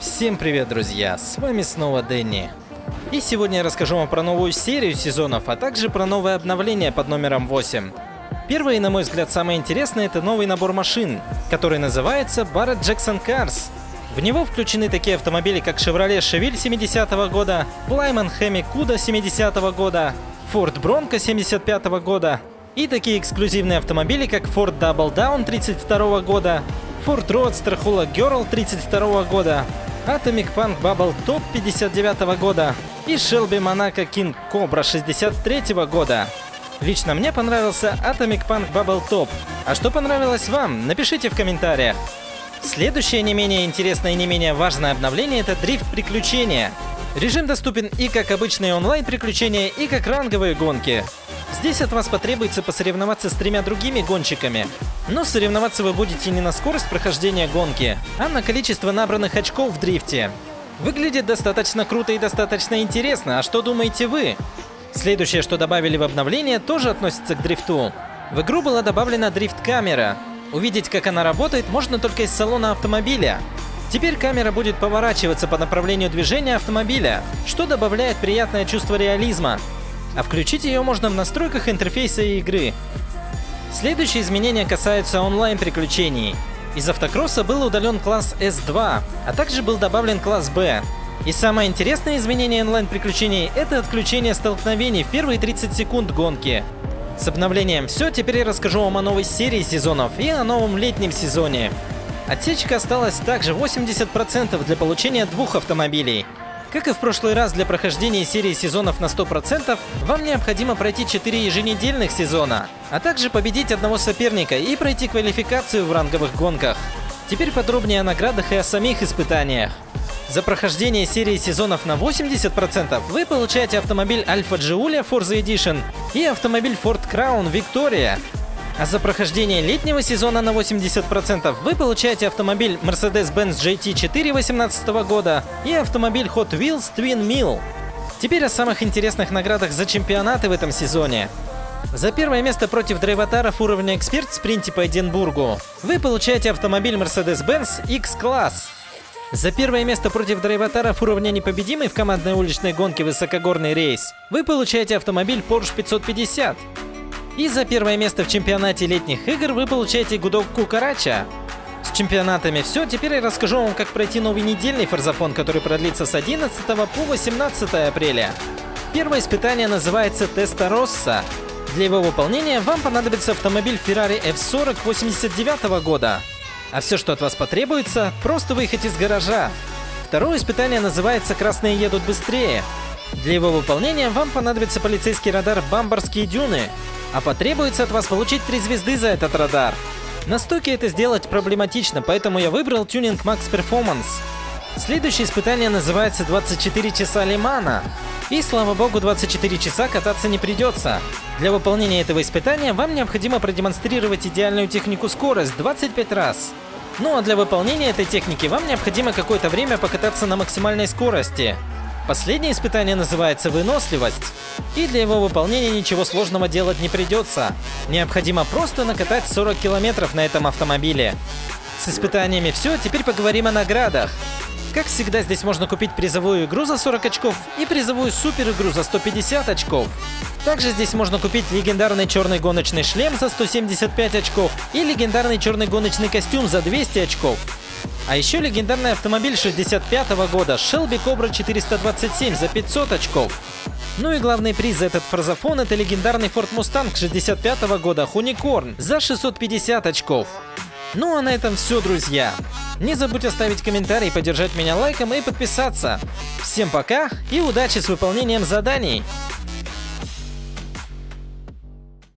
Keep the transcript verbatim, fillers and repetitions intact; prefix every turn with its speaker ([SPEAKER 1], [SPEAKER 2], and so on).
[SPEAKER 1] Всем привет, друзья! С вами снова Дэнни. И сегодня я расскажу вам про новую серию сезонов, а также про новое обновление под номером восемь. Первое и, на мой взгляд, самое интересное — это новый набор машин, который называется Barrett Jackson Cars. В него включены такие автомобили, как Chevrolet Chevelle семидесятого года, Lyman Hemi Cuda семидесятого года, Ford Bronco семьдесят пятого года и такие эксклюзивные автомобили, как Ford Double Down тридцать второго года, Ford Roadster Hula Girl тридцать второго года, Atomic Punk Bubble Top пятьдесят девятого года и Shelby Monaco King Cobra шестьдесят третьего года. Лично мне понравился Atomic Punk Bubble Top. А что понравилось вам? Напишите в комментариях. Следующее не менее интересное и не менее важное обновление — это дрифт приключения. Режим доступен и как обычные онлайн приключения, и как ранговые гонки. Здесь от вас потребуется посоревноваться с тремя другими гонщиками. Но соревноваться вы будете не на скорость прохождения гонки, а на количество набранных очков в дрифте. Выглядит достаточно круто и достаточно интересно, а что думаете вы? Следующее, что добавили в обновление, тоже относится к дрифту. В игру была добавлена дрифт-камера. Увидеть, как она работает, можно только из салона автомобиля. Теперь камера будет поворачиваться по направлению движения автомобиля, что добавляет приятное чувство реализма. А включить ее можно в настройках интерфейса игры. Следующие изменения касаются онлайн-приключений. Из автокросса был удален класс эс два, а также был добавлен класс бэ. И самое интересное изменение онлайн-приключений — это отключение столкновений в первые тридцать секунд гонки. С обновлением все, теперь я расскажу вам о новой серии сезонов и о новом летнем сезоне. Отсечка осталась также восемьдесят процентов для получения двух автомобилей. Как и в прошлый раз, для прохождения серии сезонов на сто процентов вам необходимо пройти четыре еженедельных сезона, а также победить одного соперника и пройти квалификацию в ранговых гонках. Теперь подробнее о наградах и о самих испытаниях. За прохождение серии сезонов на восемьдесят процентов вы получаете автомобиль Alfa Giulia Forza Edition и автомобиль Ford Crown Victoria. А за прохождение летнего сезона на восемьдесят процентов вы получаете автомобиль Mercedes-Benz джей ти четыре восемнадцатого года и автомобиль Hot Wheels Twin Mill. Теперь о самых интересных наградах за чемпионаты в этом сезоне. За первое место против драйватаров уровня Эксперт в спринте по Эдинбургу вы получаете автомобиль Mercedes-Benz X-Class. За первое место против драйватаров уровня Непобедимый в командной уличной гонке высокогорный рейс вы получаете автомобиль Porsche пятьсот пятьдесят. И за первое место в чемпионате летних игр вы получаете гудок Кукарача. С чемпионатами все, теперь я расскажу вам, как пройти новый недельный форзафон, который продлится с одиннадцатого по восемнадцатое апреля. Первое испытание называется Тестороssa. Для его выполнения вам понадобится автомобиль Ferrari эф сорок восемьдесят девятого года. А все, что от вас потребуется, просто выехать из гаража. Второе испытание называется «Красные едут быстрее». Для его выполнения вам понадобится полицейский радар «Бамбарские дюны», а потребуется от вас получить три звезды за этот радар. На стойке это сделать проблематично, поэтому я выбрал тюнинг Max Performance. Следующее испытание называется двадцать четыре часа Лимана. И, слава богу, двадцать четыре часа кататься не придется. Для выполнения этого испытания вам необходимо продемонстрировать идеальную технику скорость двадцать пять раз. Ну а для выполнения этой техники вам необходимо какое-то время покататься на максимальной скорости. Последнее испытание называется «Выносливость». И для его выполнения ничего сложного делать не придется. Необходимо просто накатать сорок километров на этом автомобиле. С испытаниями все, теперь поговорим о наградах. Как всегда, здесь можно купить призовую игру за сорок очков и призовую супер игру за сто пятьдесят очков. Также здесь можно купить легендарный черный гоночный шлем за сто семьдесят пять очков и легендарный черный гоночный костюм за двести очков. А еще легендарный автомобиль шестьдесят пятого года Shelby Cobra четыреста двадцать семь за пятьсот очков. Ну и главный приз за этот форзафон — это легендарный Ford Mustang шестьдесят пятого года Unicorn за шестьсот пятьдесят очков. Ну а на этом все, друзья. Не забудь оставить комментарий, поддержать меня лайком и подписаться. Всем пока и удачи с выполнением заданий!